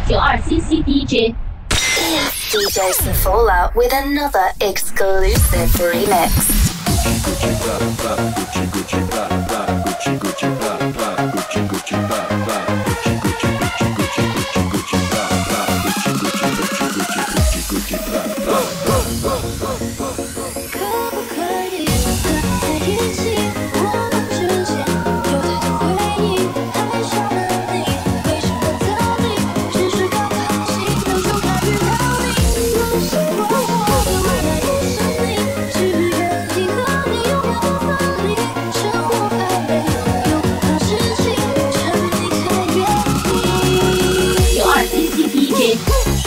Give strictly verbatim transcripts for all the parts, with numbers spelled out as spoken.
九二 C C D J. It's D J Safola with another exclusive remix. Gucci blah blah, Gucci Gucci blah blah, Gucci Gucci blah blah, Gucci Gucci blah blah, Gucci Gucci Gucci Gucci Gucci Gucci blah blah, Gucci Gucci Gucci Gucci Gucci Gucci blah blah blah blah blah blah. 可不可以在一起？我们之间有太多回忆，爱上了你，为什么到底只是刚好心动就看遇到你？不是我，我本来不是你，只愿意和你拥有分离，生活太累，有很多事情趁你才愿意。 九二 C C D J。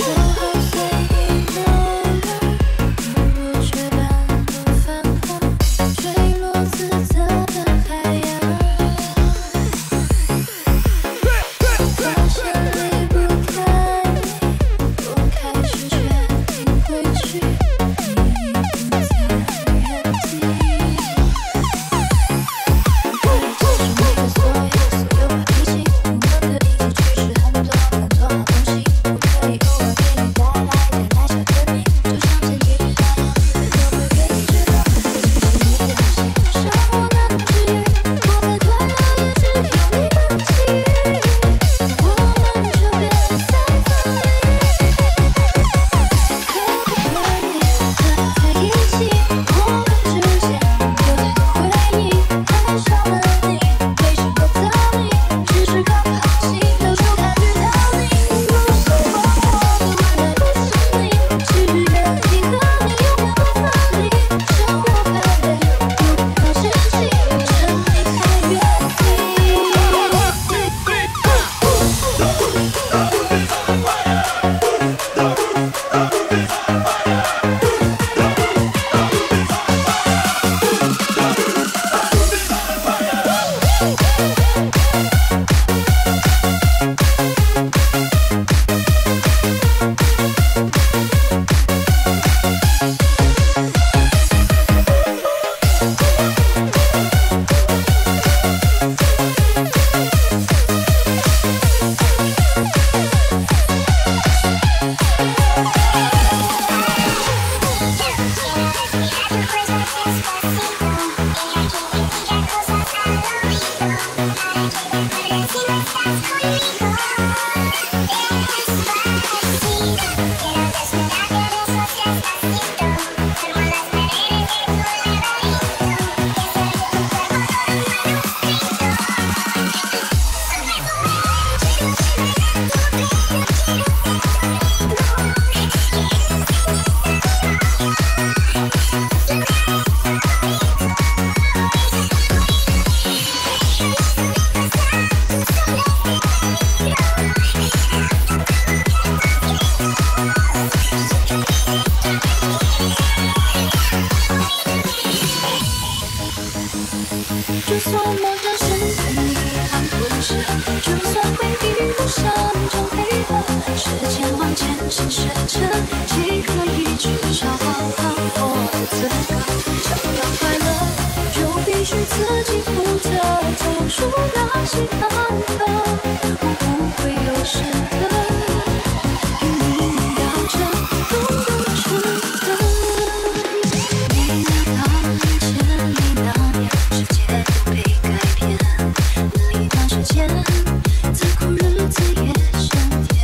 就算梦想实现，遗憾不是；就算回忆不想成黑白，时间往前倾斜着，几个一句少好好过的资格。想要快乐，就必须自己负责，走出那些坎坷，我不会有时刻与你聊着懂得值得。你那趟千里那年，世界都被改变，那一段时间，再苦日子也香甜。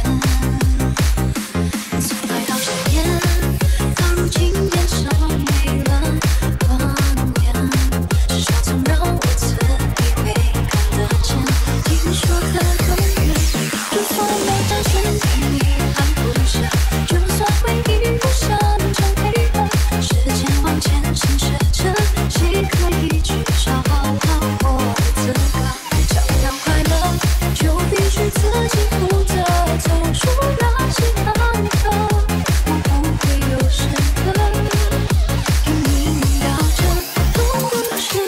从来到想念，到如今变成没了光源，至少曾让我自以为看得见。听说的永远，就算梦想实现，遗憾不舍；就算回忆不想成黑白，时间往前倾斜着，谁可以去找好好过的资格？想要快乐，就必须自己负责，走出那些坎坷，我不会有时刻与你聊着懂得值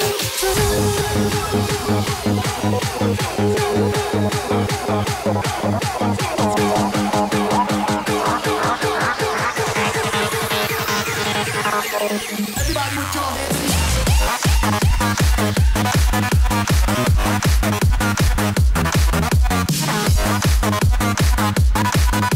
得。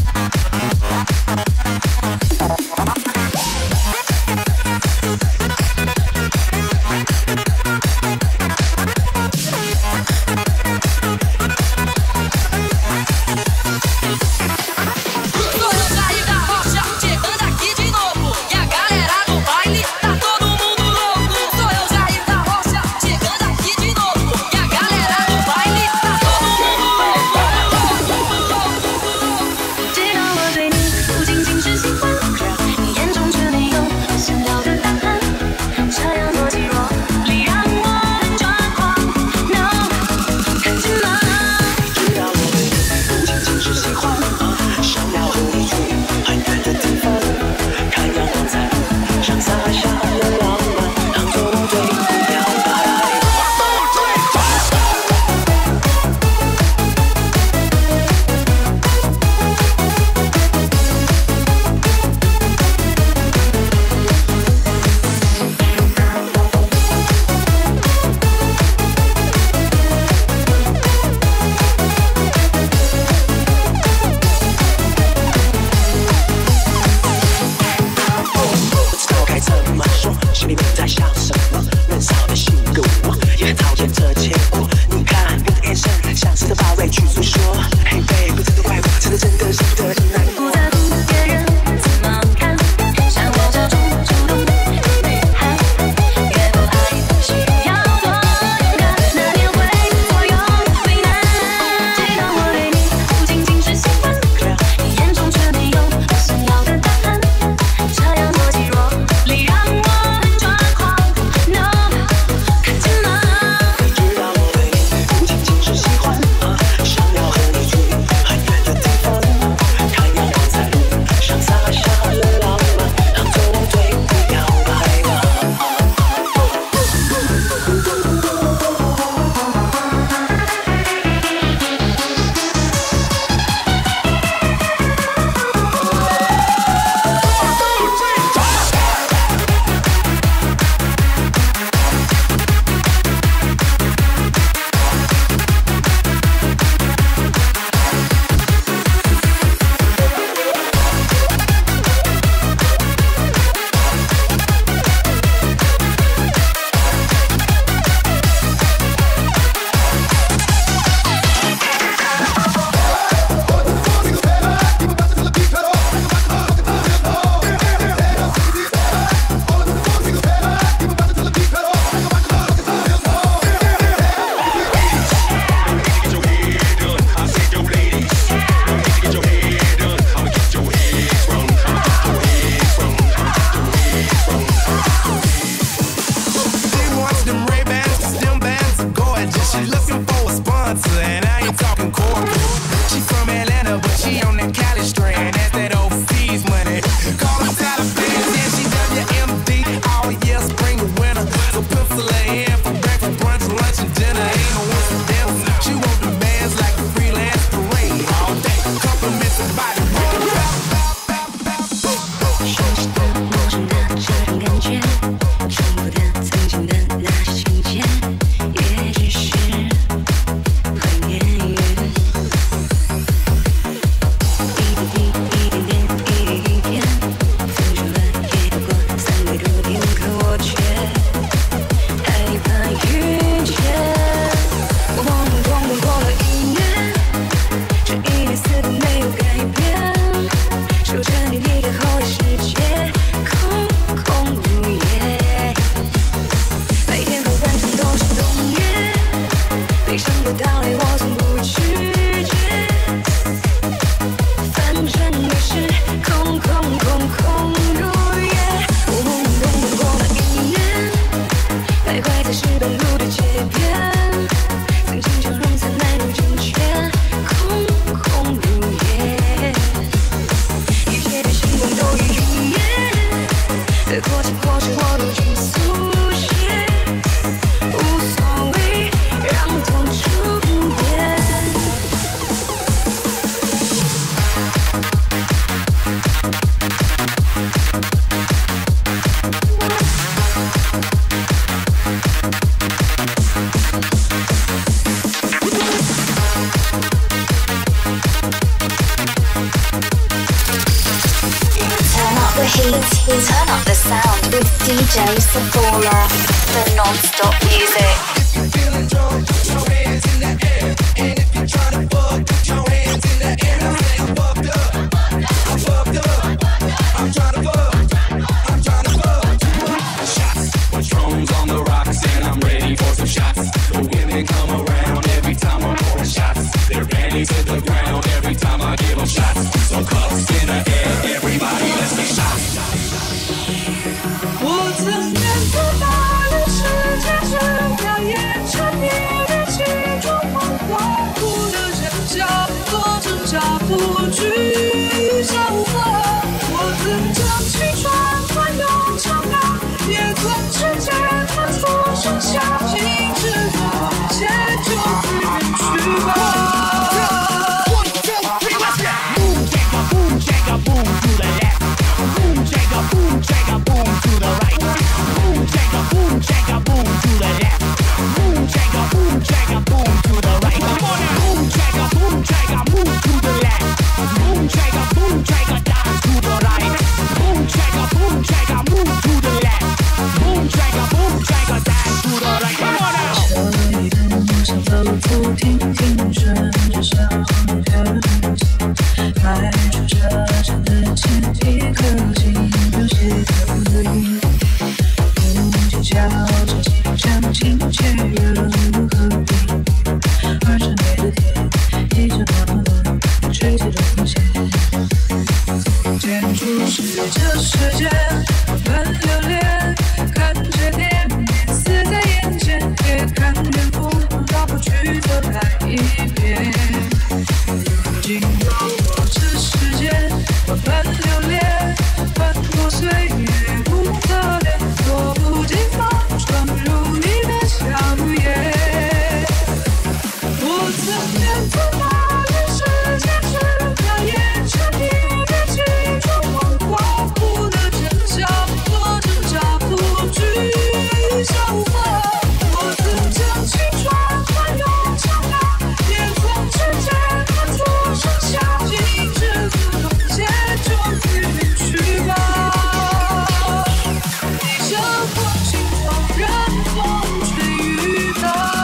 heat. Turn up the sound with D J Sephora. The non-stop music. If you're feeling drunk, put your hands in the air. And if you're trying to fuck, put your hands in the air. I say I'm fucked up. I'm fucked up. I'm trying to fuck. I'm trying to fuck. Shots, Patron's on the rocks, and I'm ready for some shots. The women come around every time I'm pouring shots. Their panties hit the ground every time I give them shots. So cups in the air, everybody let's get shots. 我曾面对大人世界是表演着你的其中梦话，哭的人家多挣扎不惧笑话。我曾将青春换用长大，也曾直接喊出盛夏，停止了解就自愿去吧。停停顺着小河流，迈出车站的前一刻，请不写的泪，不计较着即将亲切热如何比，而是你的天，一直那么冷，吹起的风险。建筑是这世界，我们留恋，看着点点死在眼前，也看遍不到不去走来一遍。经过我这世界，我们留恋，翻过岁月无可恋，迫不及防闯入你的笑颜。我曾面对大人世界是表演着你的其中梦话，哭的真相多挣扎不惧笑话。我曾将青春换用长大，也曾直接喊出盛夏，停止自动解就自愿去吧。你像风轻狂任风吹雨打。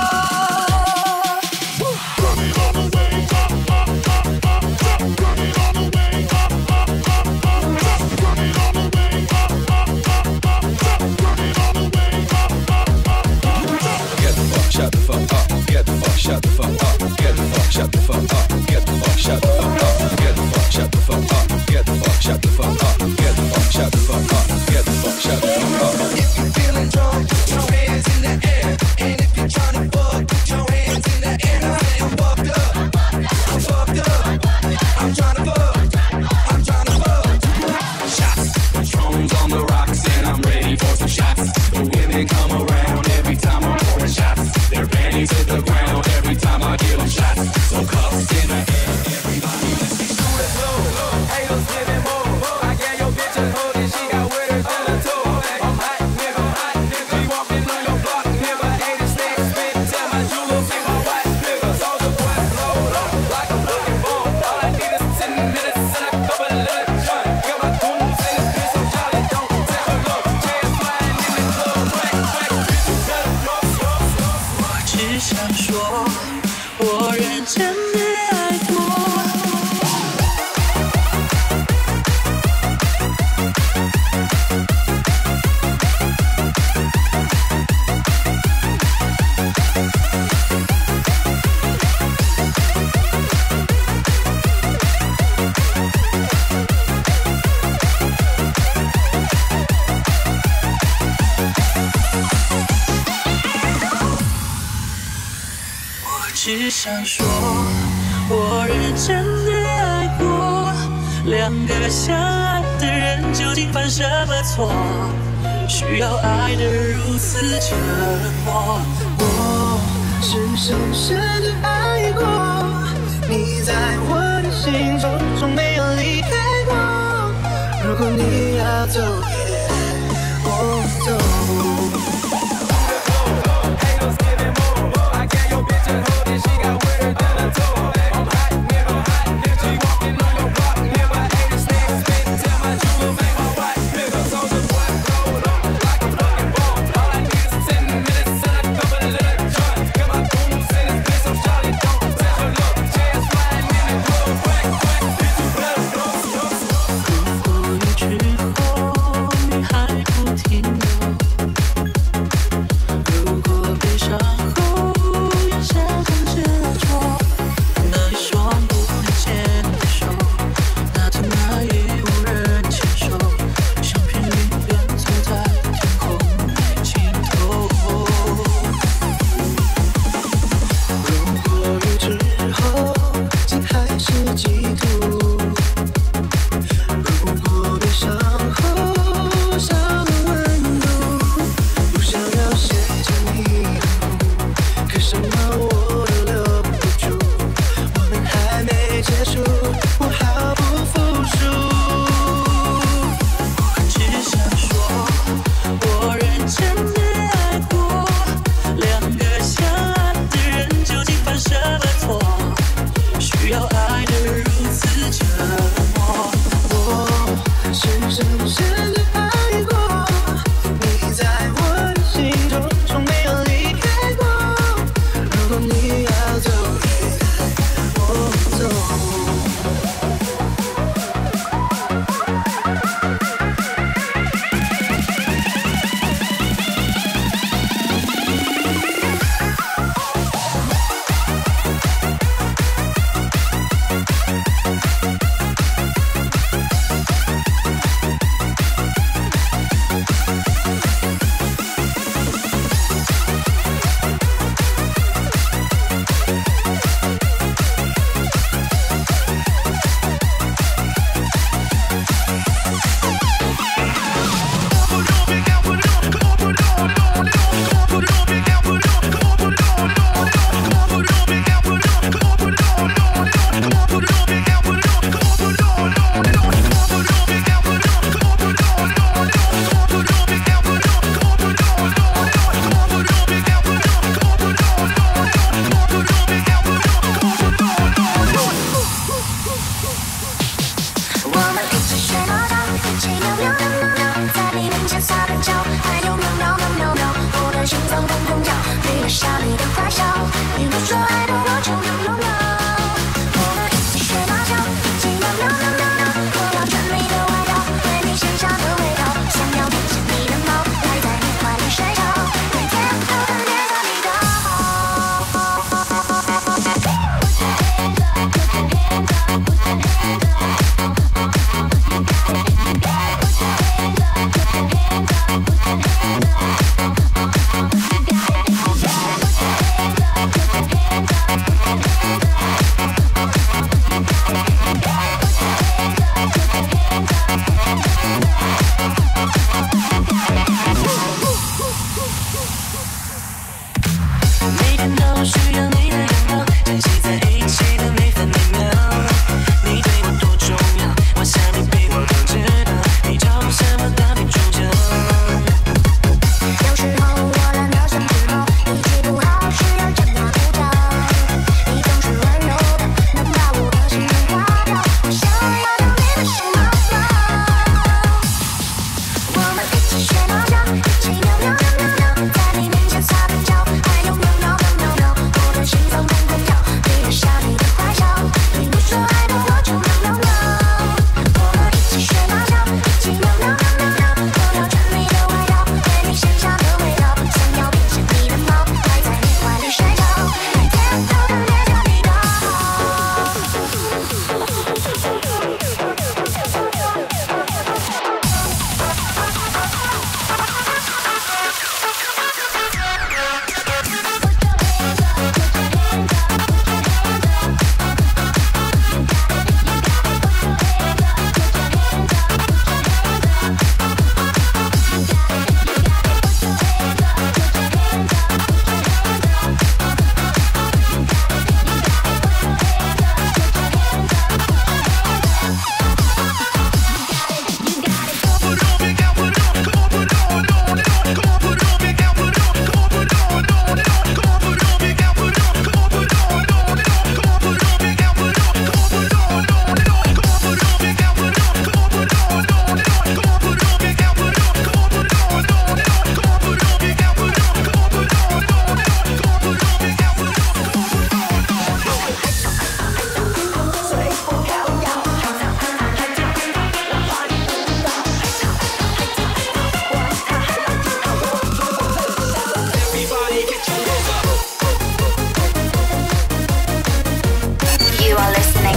Shut the fuck up, get the fuck, shut the fuck up, get the fuck, shut the fuck up, get the fuck, shut the fuck up, get the fuck, shut the fuck up, get the fuck, shut the fuck up, get the fuck, shut the fuck up, get the fuck, shut the fuck up. If you're feeling drunk, put your hands in the air. And if you're trying to fuck, put your hands in the air. I say I'm fucked up, I'm fucked up, I'm trying to fuck, I'm trying to fuck. Shots, Patron's on the rocks, and I'm ready for some shots. The women come around every time I'm pouring shots. Their panties hit the ground every time I give them shots. So cups in the air, everybody let's get shots. Haters giving more. I gave your bitch a hood and she got winners in the toe. I'm hot, nigga, hot, nigga. She walking on your block, nigga. Haters stay spit, tell my jewelers in my watch, nigga. Soldier boy, load up like a fucking bomb. All I need is ten minutes and a couple of little joint. Got my goons in this bitch, I'm jolly, don't take a look. Chairs flying in the club, crack, crack, bitches better go. 只想说，我认真的爱过。只想说，我认真的爱过。两个相爱的人究竟犯什么错？需要爱得如此折磨。我是深深的爱过，你在我的心中从没有离开过。如果你要走，也我走。She walking on your block, never hate a snake, spit, tell my jewelers ain't my wife.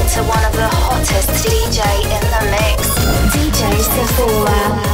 to one of the hottest D J in the mix, D J Sephora.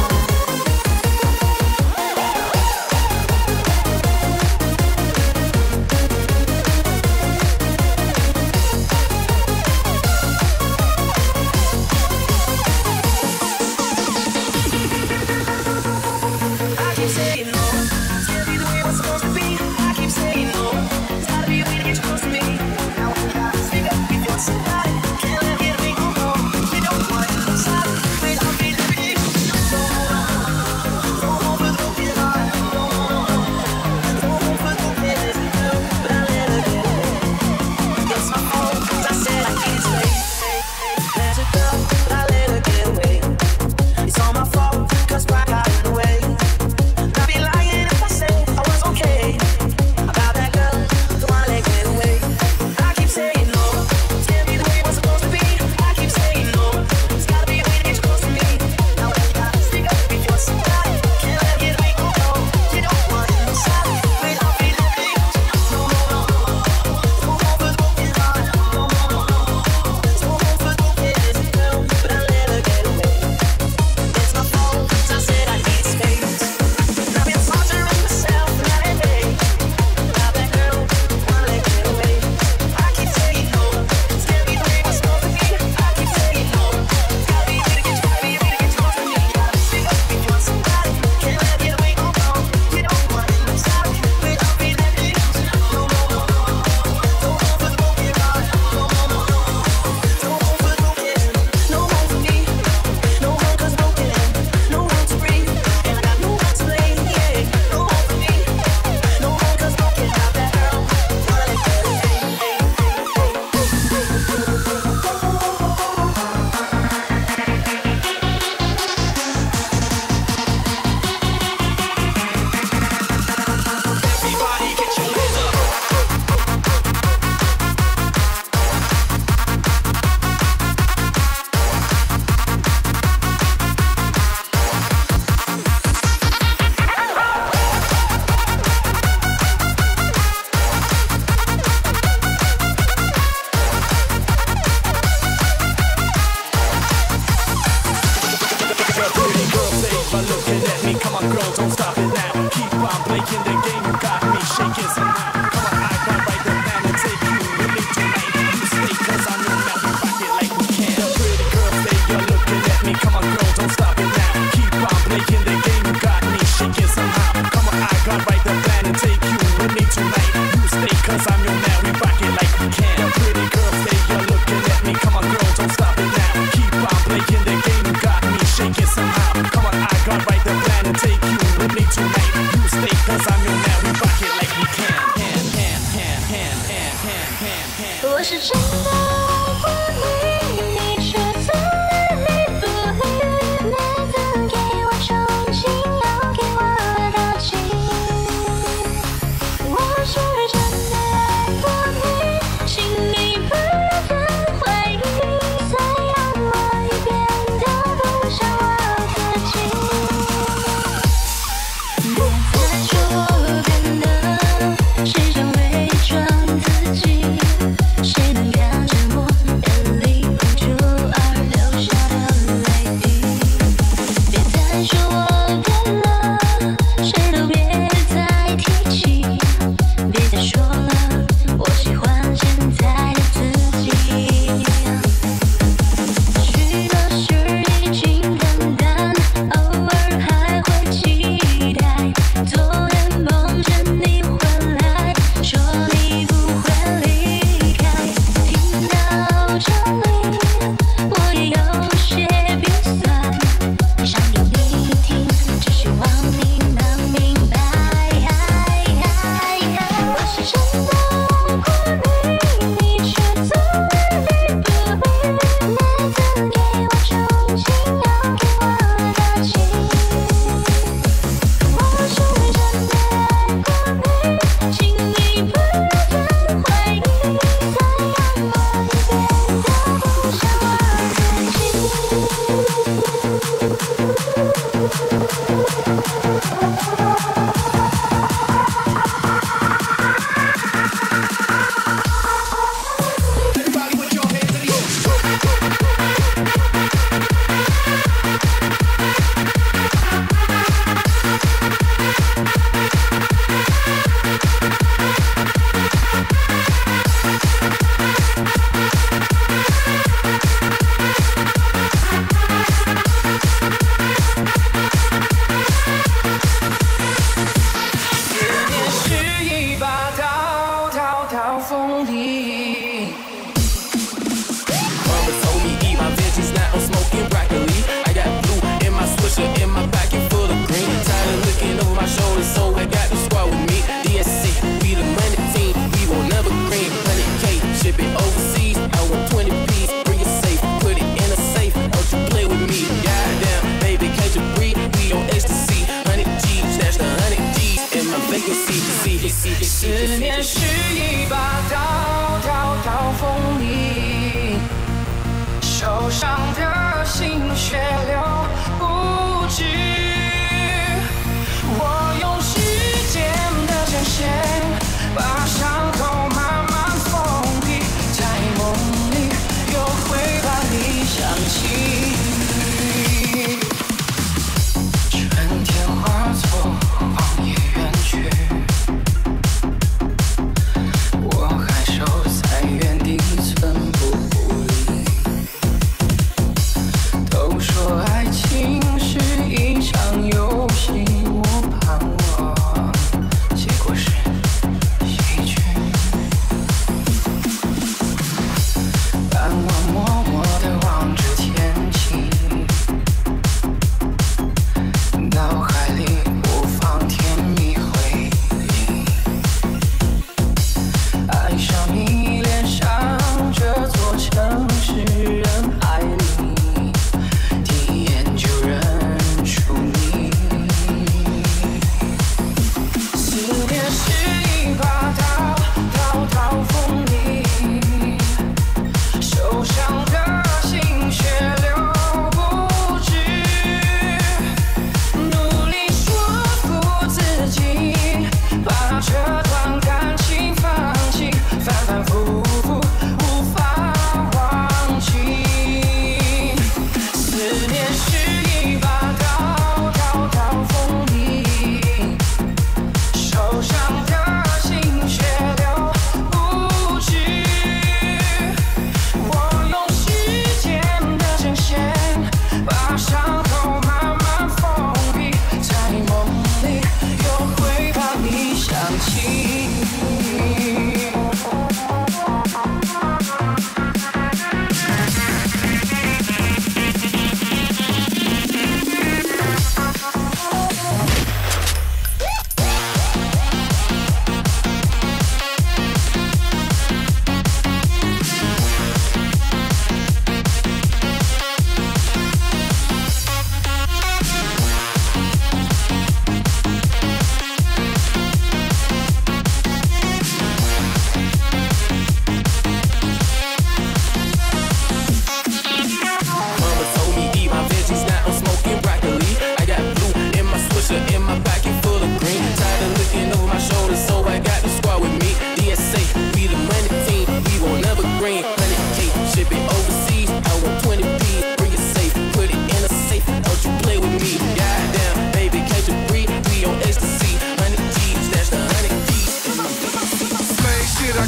Take you with me tonight. You stay 'cause I'm your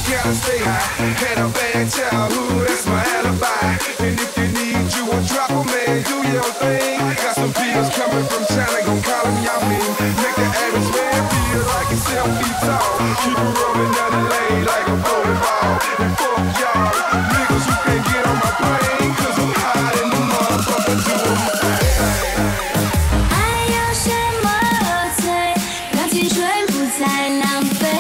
gotta stay high. And a bad childhood, that's my alibi. And if you need you a drop, oh man, do your thing. Got some beaters coming from China, gon' call them y'all mean. Make the average man feel like he's seven feet tall. Keep it rolling down the lane like a bowling ball. And fuck y'all, niggas who can't get on my plane. Cause I'm hot in the motherfucker doing my thing. 爱有什么罪？让青春不再浪费。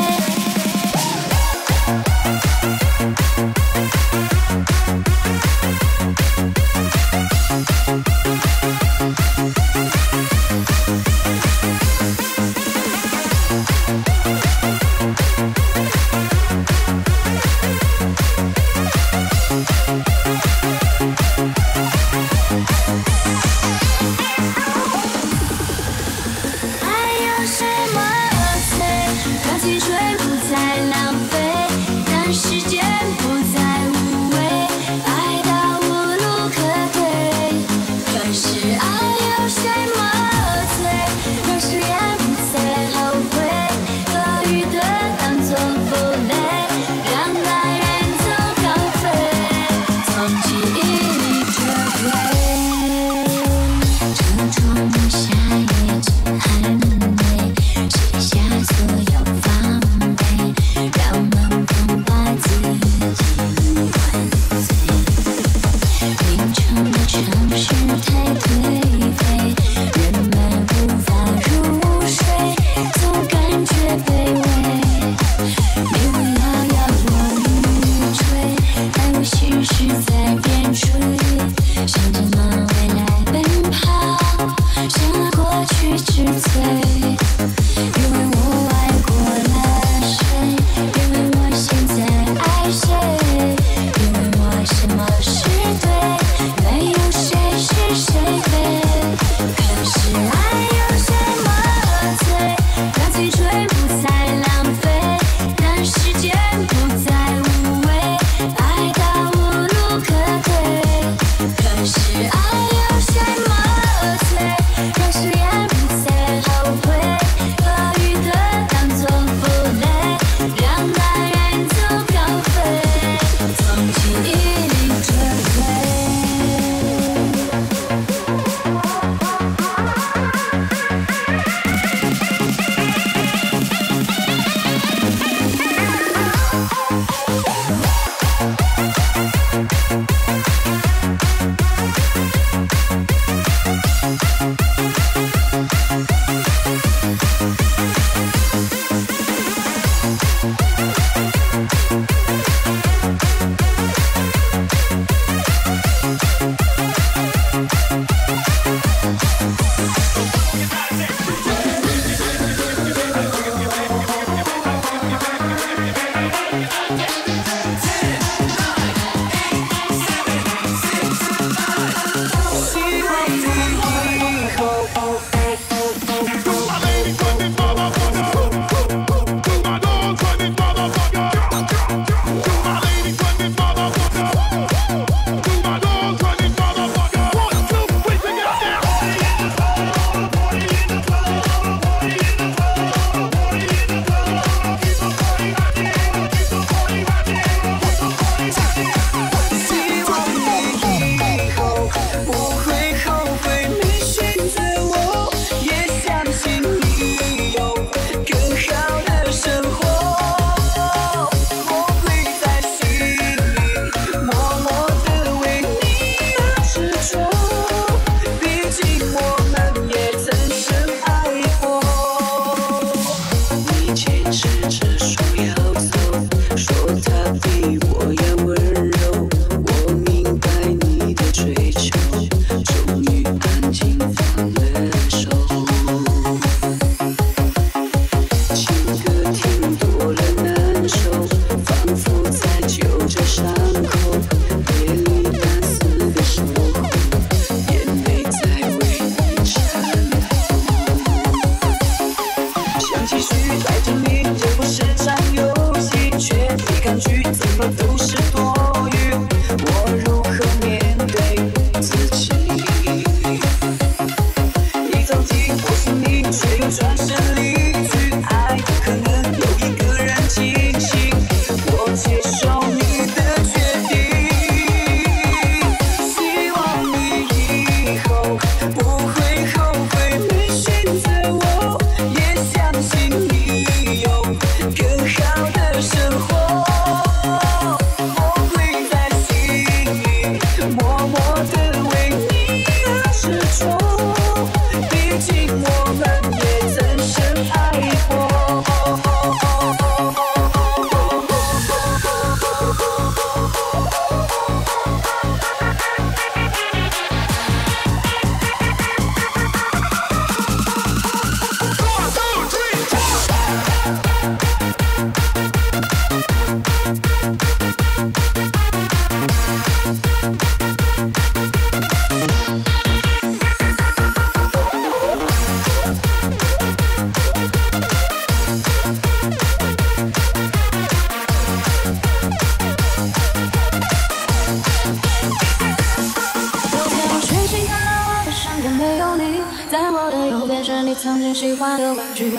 你曾经喜欢的玩具。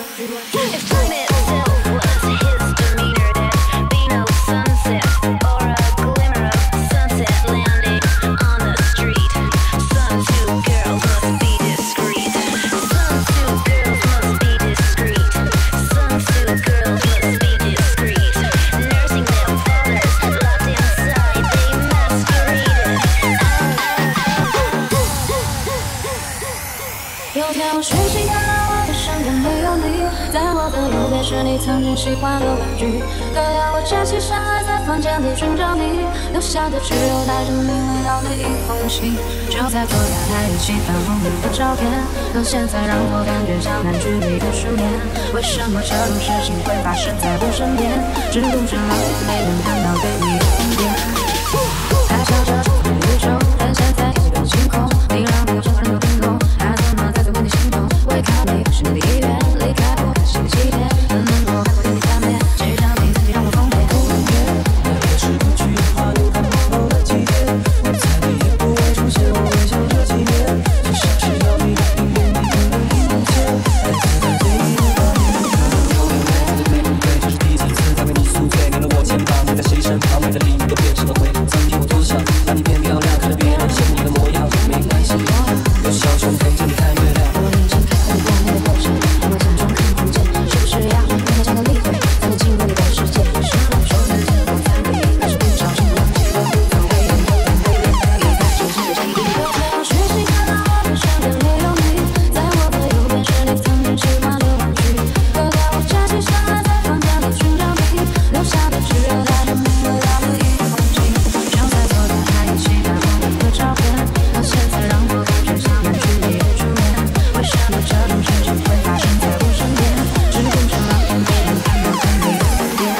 有天我睡醒看到我的身边没有你，在我的右边是你曾经喜欢的玩具。隔天我站起身来在房间里寻找你，留下的只有带着你味道的一封信。就在昨天还一起翻红绿的照片，可现在让我感觉像烂剧里的失眠。为什么这种事情会发生在我身边？只顾着浪费，没能看到对你的疯癫。还想着这个宇宙，但现在已经被清空。你让每个城市都冰冻，还怎么再走进你心中？我也靠你是你的意愿，离开我开心的起点，能能够还会对你翻面，谁让你自己让我疯癫？不能越，那也是不去花路看朦胧的季节，我猜你也不会出现，我会想这几年，就像是要你的应验，你不能一梦见，来自在对你的画面，有有美的美不对，这是第几次在为你宿醉，黏了我肩膀，你在谁身旁，每个礼物都变成了灰，曾经我多想让你变漂亮，看着别人羡慕你的模样，没关系，有小熊陪着你看月亮。我眼睛看看你光亮的后身，让我假装看不见，是不是要用太强的力量才能进入你的世界？是我说的天空在你，但是不小心忘记了不曾为你有等会变得也太真实的记忆。有天我睡醒看到我的身边没有你，在我的右边是你曾经喜欢的玩具。隔天我站起身来在房间里寻找你，留下的只有带着你味道的一封信。就在昨天还一起翻红绿的照片，可现在让我感觉像烂剧里的初恋。为什么这种事情会发生在我身边？只顾着浪费，没能看到对你的疯癫。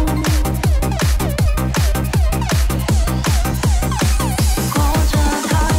过着他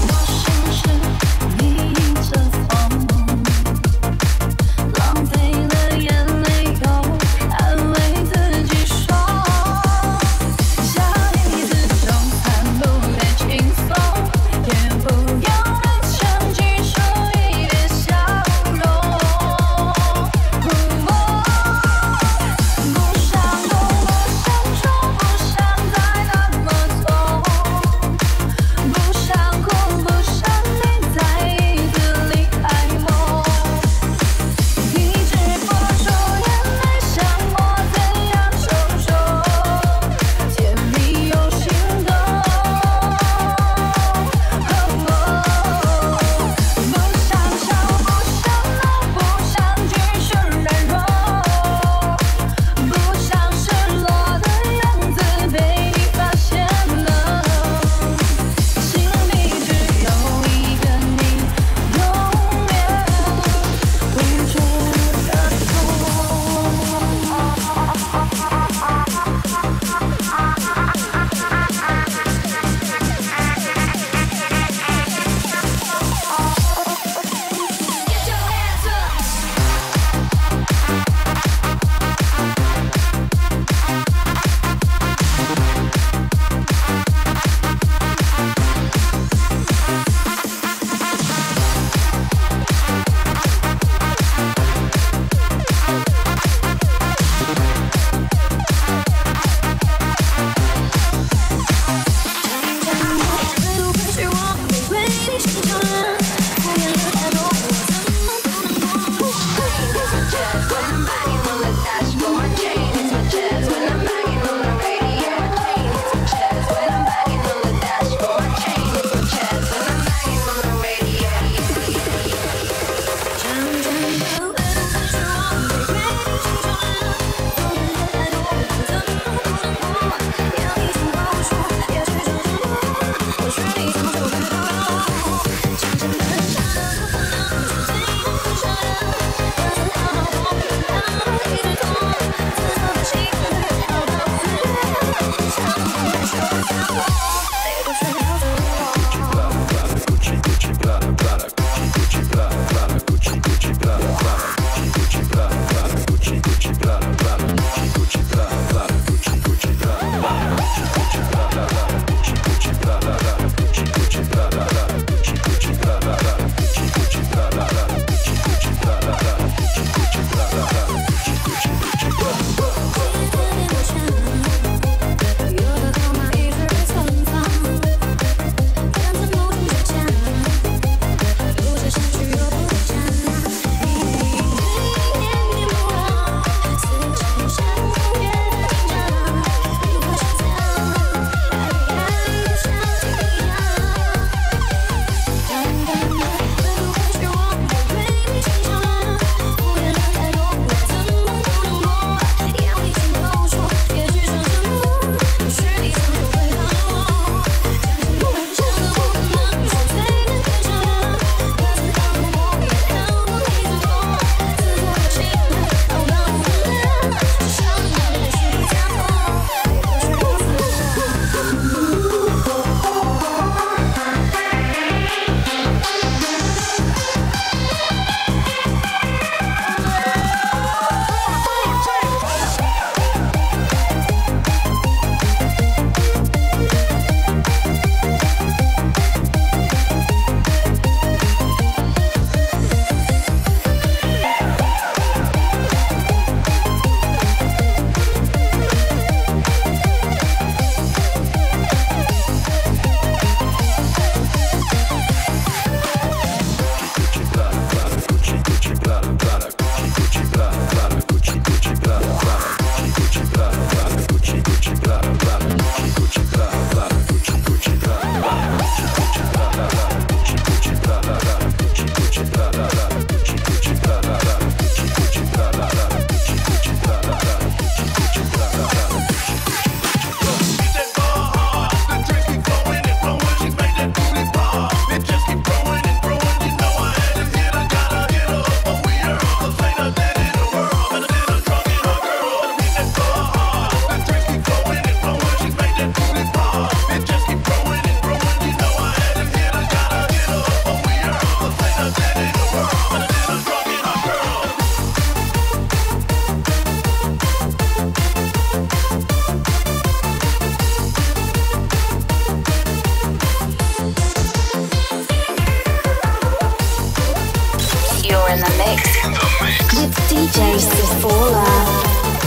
D J Sephora.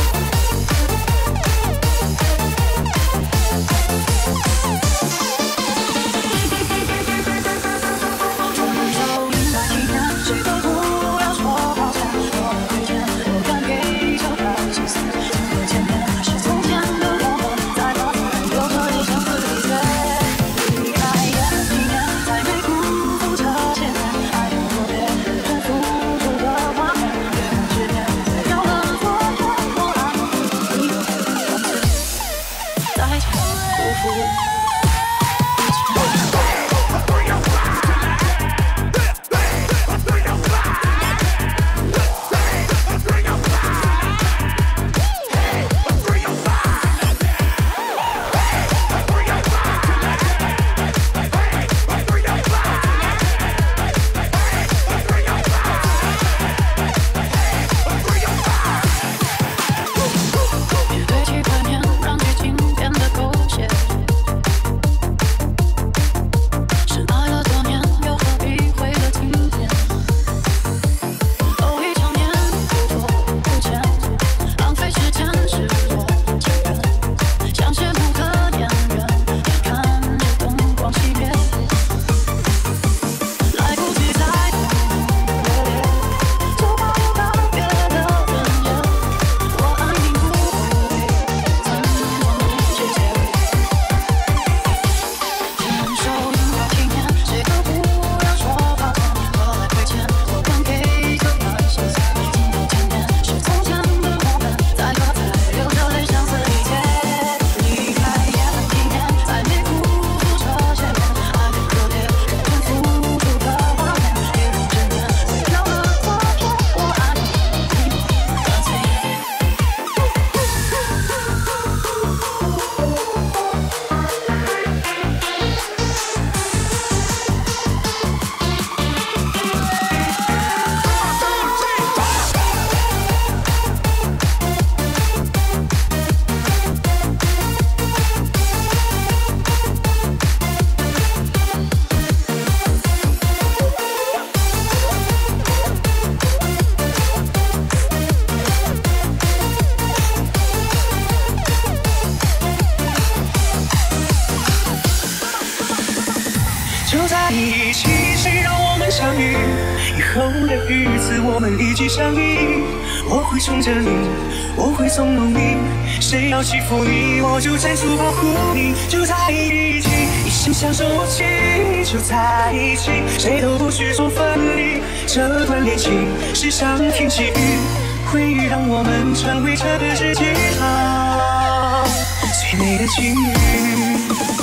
一起，谁让我们相遇？以后的日子我们一起相依。我会宠着你，我会纵容你。谁要欺负你，我就站出保护你。就在一起，一生相守起，就在一起，谁都不许说分离。这段恋情是上天给予，会让我们成为这个世界上最美的情侣。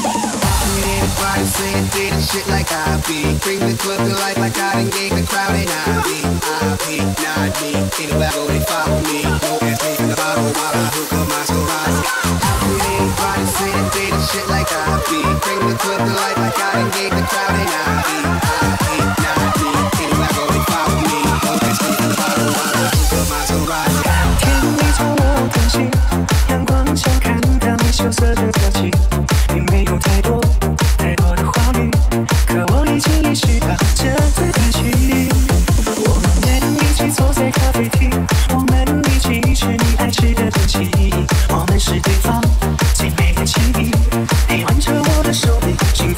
Everybody saying did shit like I be. Bring the club to life like I done gave the crowd an I be. I be, not me. Anywhere I go, they follow me. No ass in the bottle while I hook up my Soraya. Everybody saying did shit like I be. Bring the club to life like I done gave the crowd an I be. I be, not me. Anywhere I go, they follow me. No ass in the bottle while I hook up my Soraya. 天你从我看清，阳光下看到你羞涩的表情，并没有太多。太多的话语，可我已经意识到这次感情。我们一起坐在咖啡厅，我们一起吃你爱吃的东西，我们是对方最美的情谊。你挽着我的手臂，紧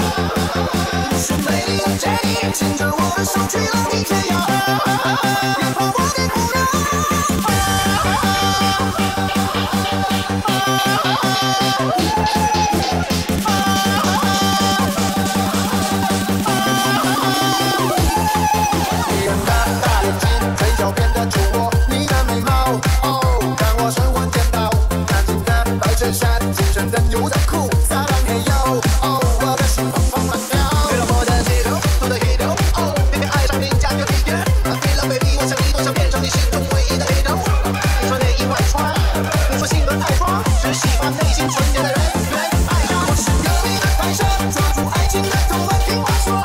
是美丽的 Jenny， 牵着我的手去浪迹天涯，别怕我的姑娘。你很大大眼睛，嘴角边的触摸，你的美貌，哦，让我神魂颠倒。干净的白衬衫，紧身的牛仔裤，撒浪嘿呦，哦，我的心砰砰乱跳。为了我的气流，我的气流，哦，偏偏爱上你加个体验。为了 baby， 我想你多想变成你心中唯一的黑洞。你说内衣外穿，你说性格太装，只喜欢内心纯洁的人。爱上我是有你的反射，抓住爱情的头吻，听我说。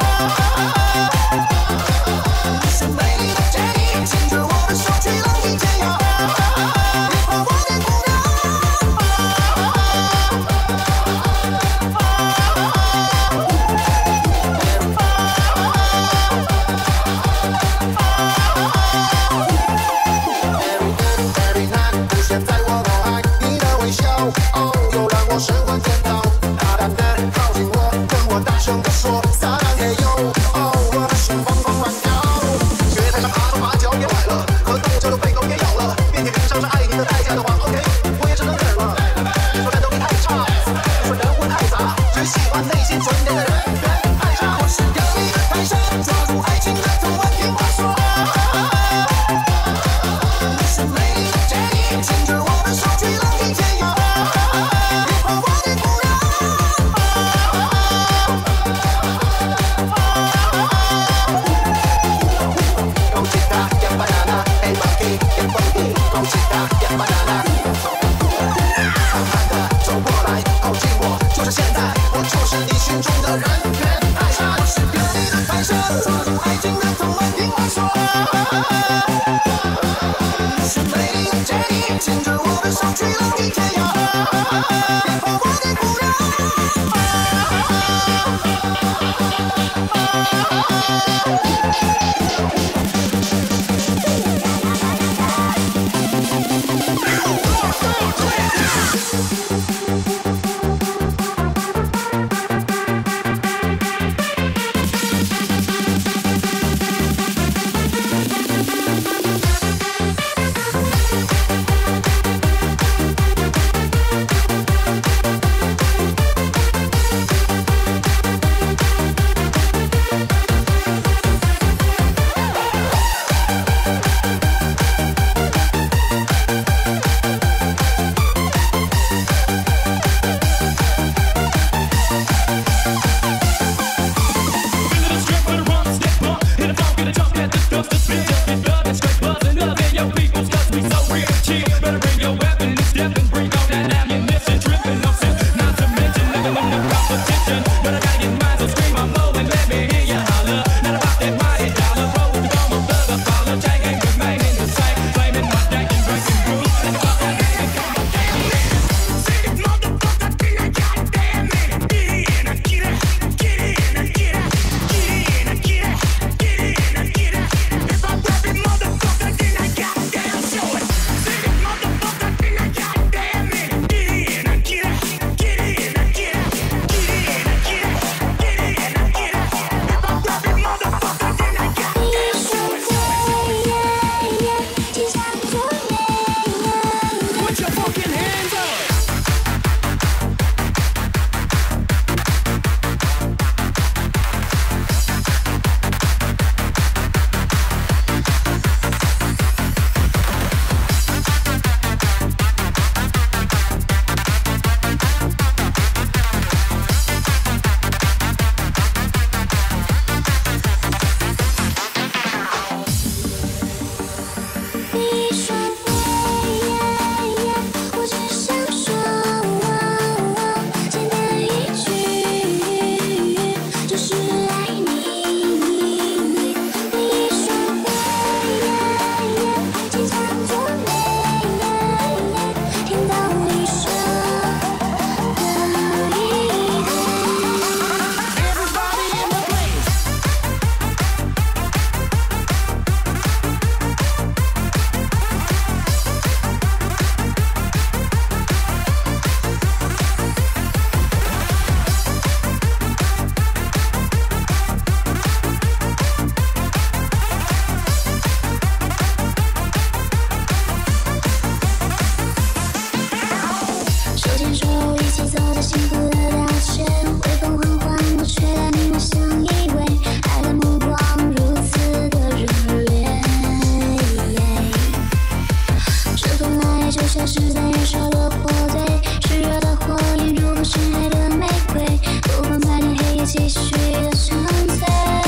继续的沉醉。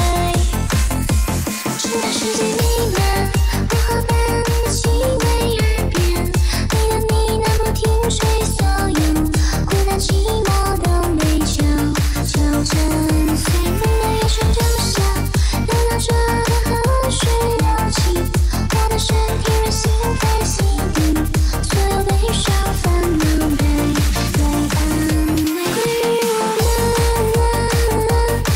整个世界弥漫薄荷般的气味，耳边你的呢喃不停吹所有孤单寂寞都被悄悄震碎。你的眼神就像流淌着的河水，流进我的身体，任心开心地，所有悲伤烦恼被被安慰。关于我们。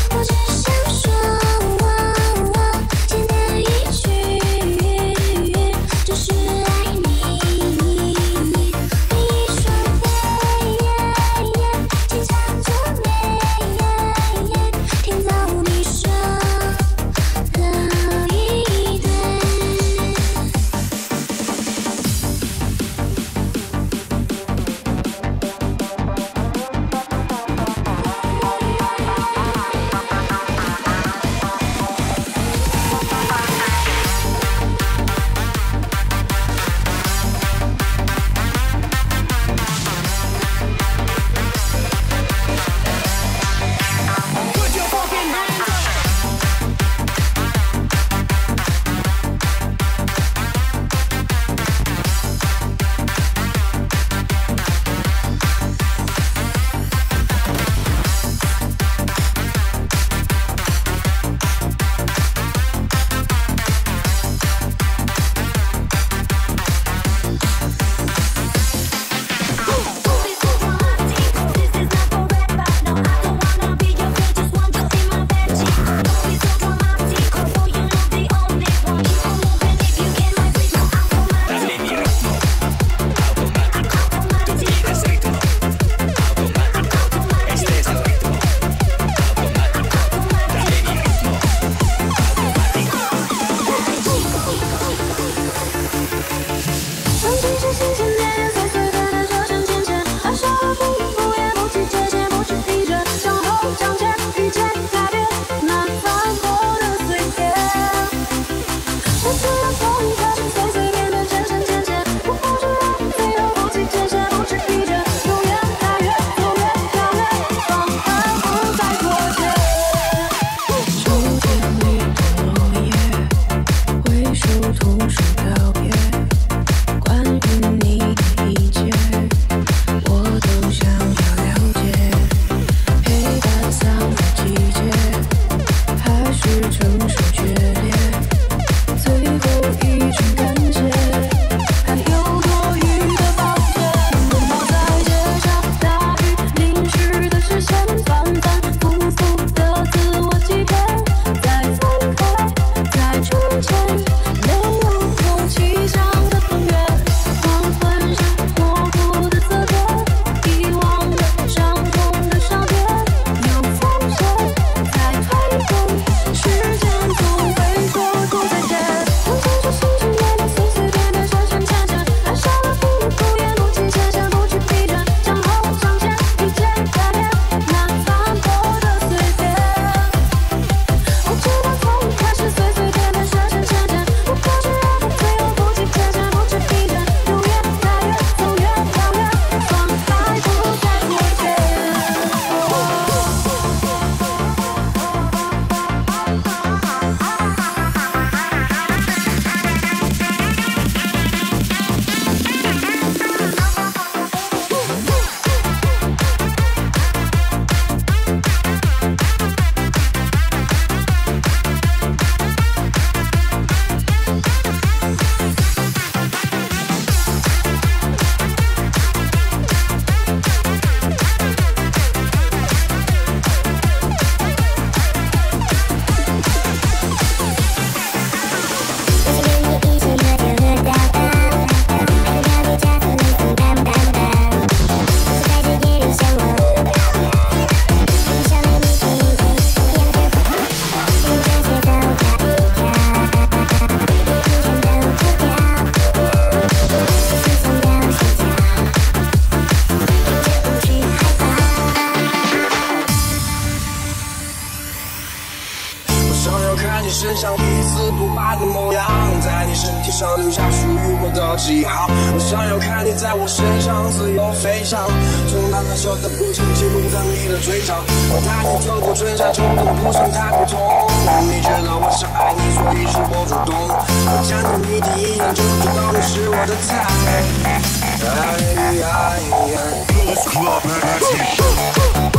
想要看你身上一丝不拔的模样，在你身体上留下属于我的记号。我想要看你在我身上自由飞翔，从那个小的不轻记录在你的嘴上。我带你走过春夏秋冬，不算太普通。你觉得我是爱你，所以是我主动。我见到你第一眼就知道你是我的菜。哎呀呀 This club has you.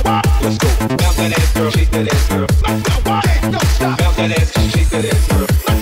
that ass, shake that ass, girl. Bounce that ass, shake that ass, girl.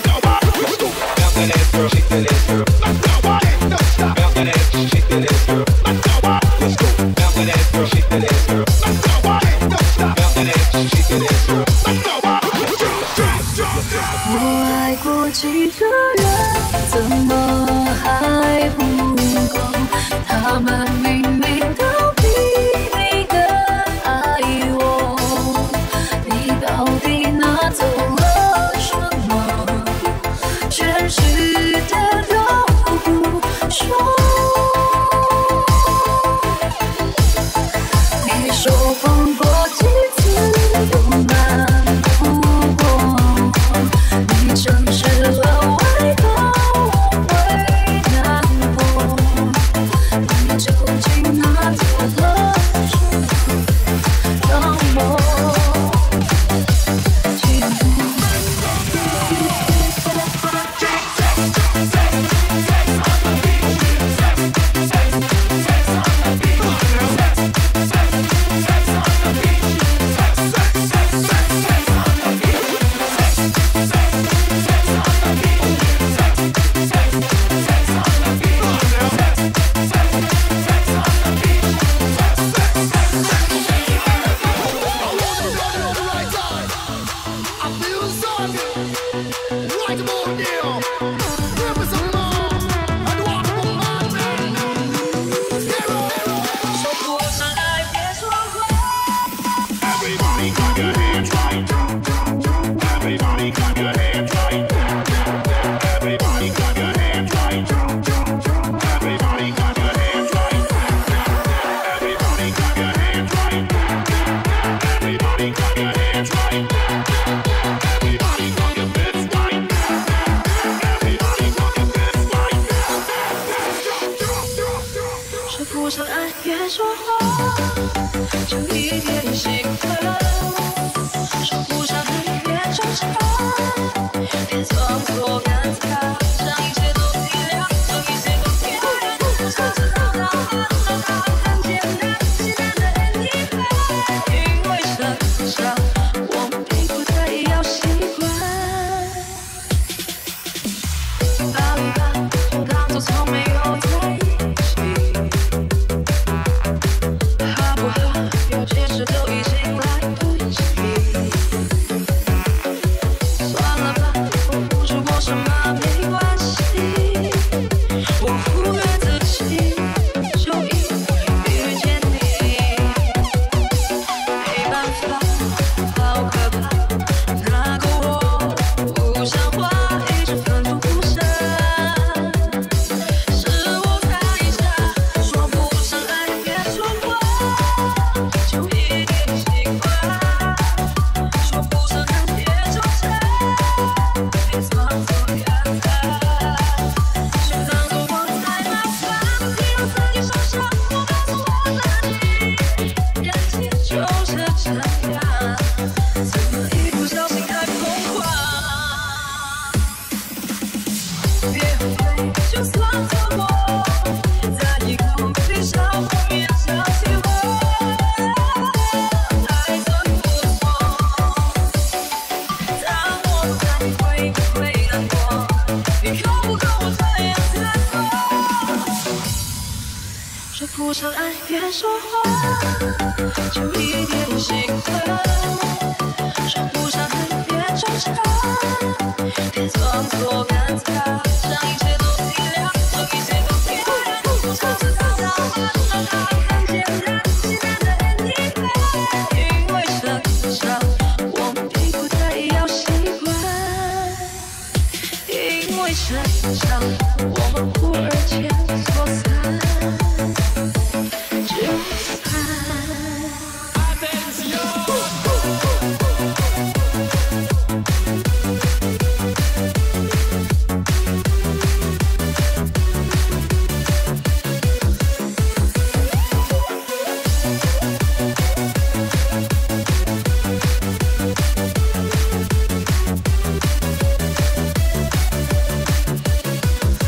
We'll be right back.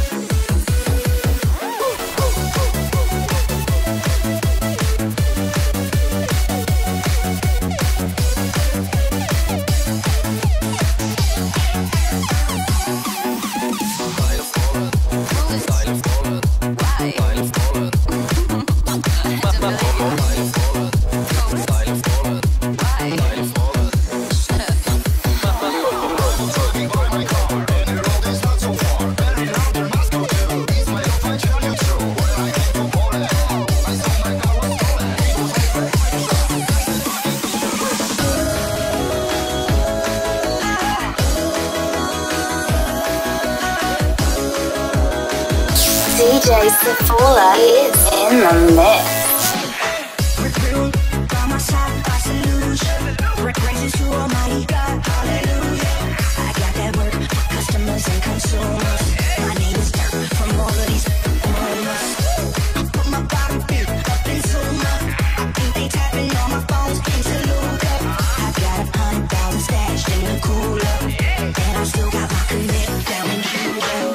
D J Safula is in the mix. By my side, I salute you. Praises to Almighty God, hallelujah. I got that work for customers and consumers. My name is Dirk from all of these rumors. I put my bottom feet up in Zuma. I think they tapping on my phones into Luca. I got a hundred thousand stashed in the cooler, and I still got my connect down in Cuba.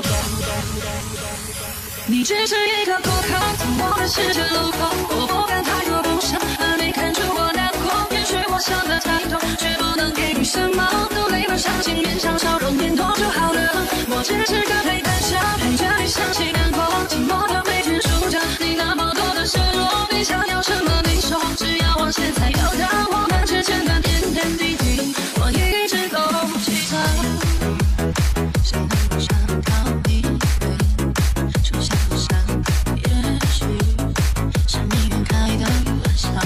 你只是一个过客，从我的世界路过，我不敢太多不想，而你看出我难过，也许我想的太多，却不能给予什么，都累了，伤心面上笑容点多就好了。我只是个陪伴者，陪着你伤心难过，寂寞的每天数着你那么多的失落，你想要什么你说，只要我现在有的，我们之间的点点滴滴，我一直都记得。想不想逃避？说想不想？也许是你愿开的玩笑。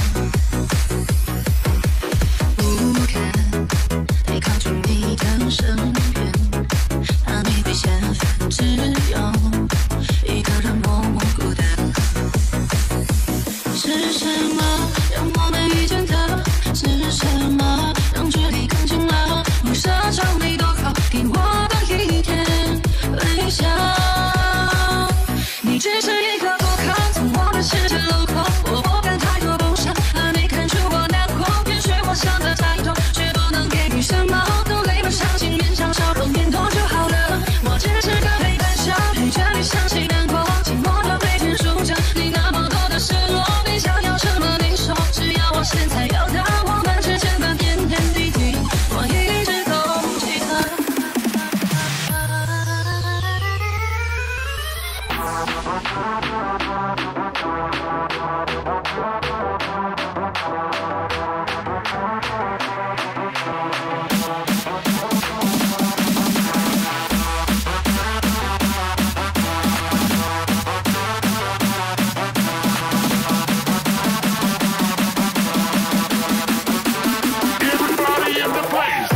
不敢太靠近你的身边，怕你被嫌烦，只有一个人默默孤单。是什么让我们遇见的？是什么让距离更近了？你奢求你多好，给我的一点微笑。你只是一个过客，从我的世界路过，我不敢太多不想，而你看出我难过，也许我想的太多，却不能给予什么，都累了，伤心面上笑容点多就好了。我只是个陪伴者，陪着你伤心难过，寂寞的每天数着你那么多的失落，你想要什么你说，只要我现在有的，我们之间的点点滴滴，我一直都记得。 Everybody in the place.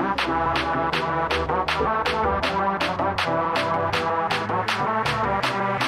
We'll be right back.